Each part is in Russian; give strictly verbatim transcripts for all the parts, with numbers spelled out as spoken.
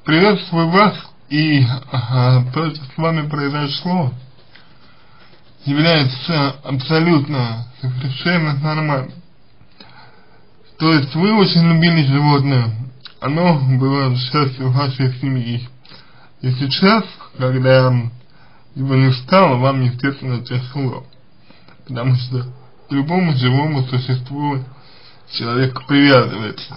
приветствую вас, и а, то, что с вами произошло, является абсолютно совершенно нормальным. То есть вы очень любили животное, оно было частью вашей семьи. И сейчас, когда его не стало, вам, естественно, тяжело. Потому что к любому живому существу человек привязывается.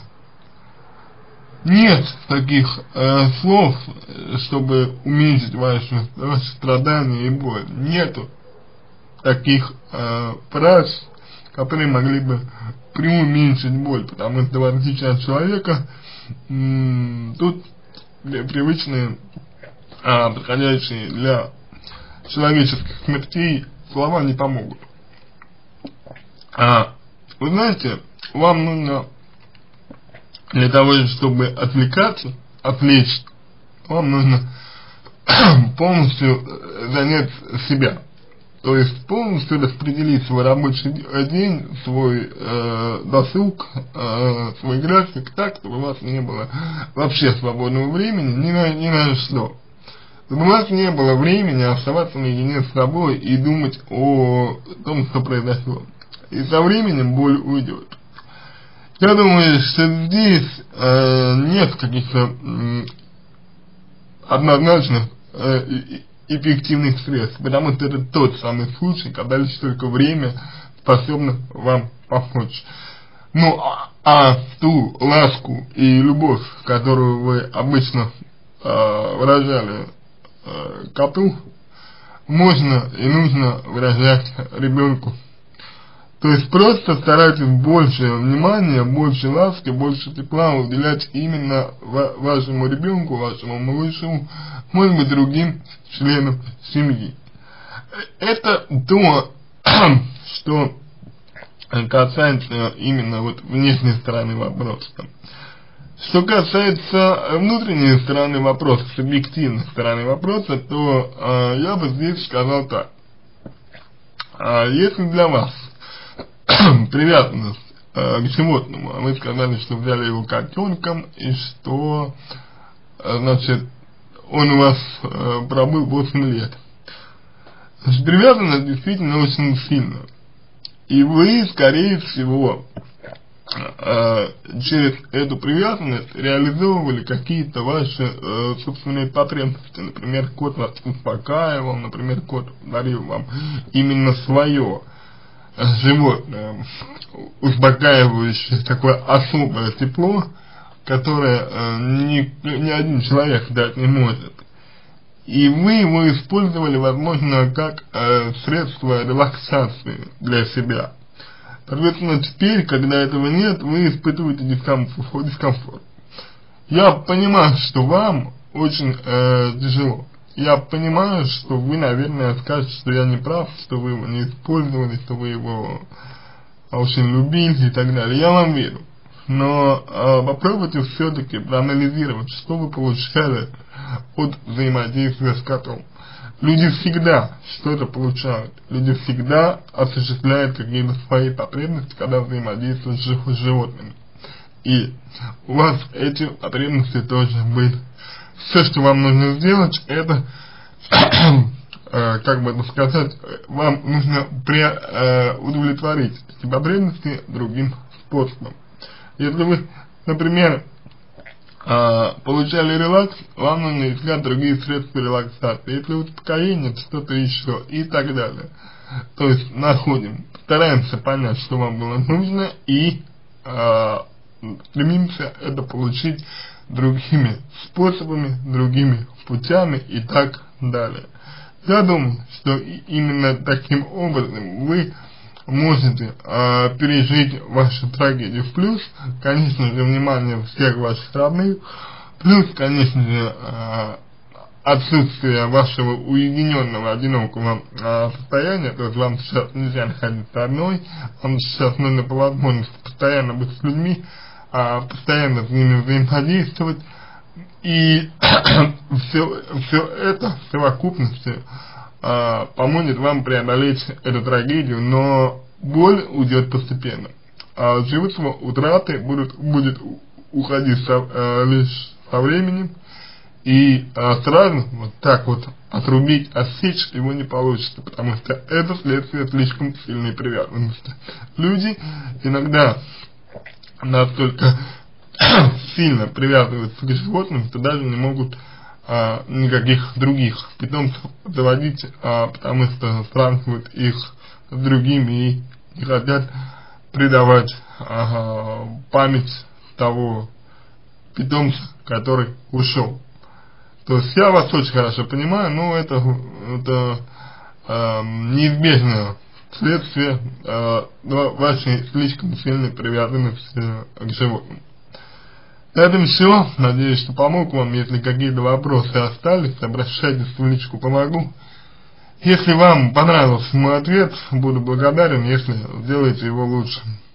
Нет таких э, слов, чтобы уменьшить ваши, ваши страдания и боль. Нету таких э, фраз, которые могли бы преуменьшить боль, потому что в отличие от человека, тут привычные, а, подходящие для человеческих смертей слова не помогут. А, вы знаете, вам нужно для того, чтобы отвлекаться, отвлечь, вам нужно полностью занять себя. То есть полностью распределить свой рабочий день, свой э, досуг, э, свой график так, чтобы у вас не было вообще свободного времени ни на, ни на что. Чтобы у вас не было времени оставаться наедине с собой и думать о том, что произошло. И со временем боль уйдет. Я думаю, что здесь э, нет каких-то э, однозначных э, эффективных средств, потому что это тот самый случай, когда лишь только время способно вам помочь. Ну, а, а ту ласку и любовь, которую вы обычно э, выражали э, коту, можно и нужно выражать ребенку. То есть просто старайтесь больше внимания, больше ласки, больше тепла уделять именно вашему ребенку, вашему малышу, может быть, другим членам семьи. Это то, что касается именно вот внешней стороны вопроса. Что касается внутренней стороны вопроса, субъективной стороны вопроса, то э, я бы здесь сказал так. А если для вас привязанность э, к животному, а вы сказали, что взяли его котенком, и что, э, значит, он у вас э, пробыл восемь лет. Значит, привязанность действительно очень сильная. И вы, скорее всего, э, через эту привязанность реализовывали какие-то ваши э, собственные потребности. Например, кот вас успокаивал, например, кот дарил вам именно свое животное, успокаивающее такое особое тепло, которое э, ни, ни один человек дать не может. И вы его использовали, возможно, как э, средство релаксации для себя. Соответственно, теперь, когда этого нет, вы испытываете дискомфорт. дискомфорт. Я понимаю, что вам очень э, тяжело. Я понимаю, что вы, наверное, скажете, что я не прав, что вы его не использовали, что вы его очень любили и так далее. Я вам верю. Но э, попробуйте все-таки проанализировать, что вы получали от взаимодействия с котом. Люди всегда что-то получают. Люди всегда осуществляют какие-то свои потребности, когда взаимодействуют с животными. И у вас эти потребности тоже были. Все, что вам нужно сделать, это, э, как бы это сказать, вам нужно пре, э, удовлетворить эти потребности другим способом. Если вы, например, э, получали релакс, вам нужно искать другие средства релаксации. Если успокоение, что-то еще и так далее. То есть находим, стараемся понять, что вам было нужно, и э, стремимся это получить другими способами, другими путями и так далее. Я думаю, что именно таким образом вы можете э, пережить вашу трагедию в плюс, конечно же, внимание всех ваших родных, плюс, конечно же, э, отсутствие вашего уединенного, одинокого э, состояния, то есть вам сейчас нельзя находиться одной, вам сейчас нужно по возможности постоянно быть с людьми, постоянно с ними взаимодействовать, и все, все это в совокупности а, поможет вам преодолеть эту трагедию, но боль уйдет постепенно, а чувство утраты будут, будет уходить со, а, лишь со временем, И а, сразу вот так вот отрубить, отсечь его не получится, потому что это следствие слишком сильной привязанности. Люди иногда настолько сильно привязываются к животным, что даже не могут а, никаких других питомцев заводить, а, потому что сравнивают их с другими и не хотят предавать а, память того питомца, который ушел. То есть я вас очень хорошо понимаю, но это, это э, неизбежное следствие э, вашей слишком сильной привязанности к животным. На этом все. Надеюсь, что помог вам. Если какие-то вопросы остались, обращайтесь в личку, помогу. Если вам понравился мой ответ, буду благодарен, если сделаете его лучше.